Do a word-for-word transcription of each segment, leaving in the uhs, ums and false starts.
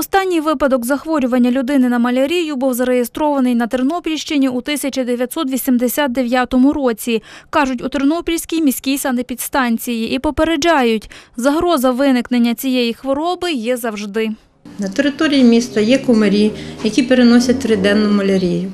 Останній випадок захворювання людини на малярію був зареєстрований на Тернопільщині у тисяча дев'ятсот вісімдесят дев'ятому році, кажуть у Тернопільській міській санепідстанції, і попереджають, загроза виникнення цієї хвороби є завжди. На території міста є комарі, які переносять триденну малярію.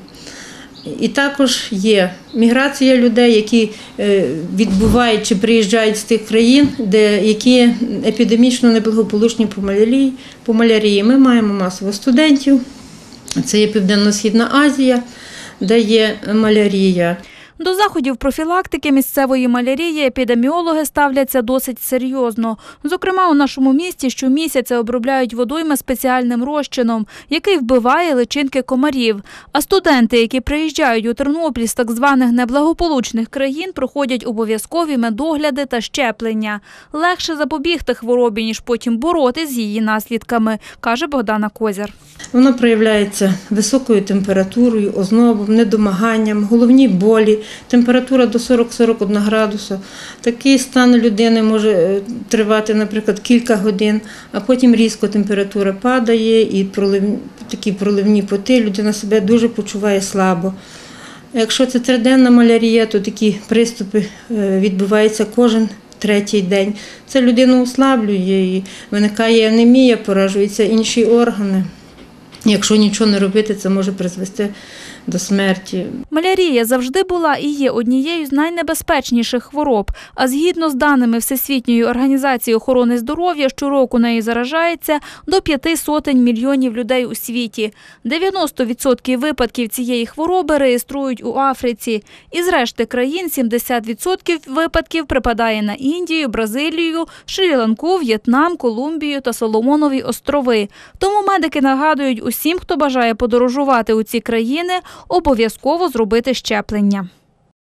І також є міграція людей, які відбувають чи приїжджають з тих країн, де, які епідемічно неблагополучні по малярії. По малярії. Ми маємо масово студентів, це є Південно-Східна Азія, де є малярія. До заходів профілактики місцевої малярії епідеміологи ставляться досить серйозно. Зокрема, у нашому місті щомісяця обробляють водойми спеціальним розчином, який вбиває личинки комарів. А студенти, які приїжджають у Тернопіль з так званих неблагополучних країн, проходять обов'язкові медогляди та щеплення. Легше запобігти хворобі, ніж потім боротися з її наслідками, каже Богдана Козір. Воно проявляється високою температурою, ознобом, недомаганням, головні болі, температура до сорок - сорок один градуса. Такий стан людини може тривати, наприклад, кілька годин, а потім різко температура падає і проливні, такі проливні поти, людина себе дуже почуває слабо. Якщо це триденна малярія, то такі приступи відбуваються кожен третій день. Це людину ослаблює і виникає анемія, поражуються інші органи. Якщо нічого не робити, це може призвести до смерті. Малярія завжди була і є однією з найнебезпечніших хвороб. А згідно з даними Всесвітньої організації охорони здоров'я, щороку нею заражається до п'яти сотень мільйонів людей у світі. дев'яносто відсотків випадків цієї хвороби реєструють у Африці. Із решти країн сімдесят відсотків випадків припадає на Індію, Бразилію, Шрі-Ланку, В'єтнам, Колумбію та Соломонові острови. Тому медики нагадують усім, хто бажає подорожувати у ці країни, обов'язково зробити щеплення.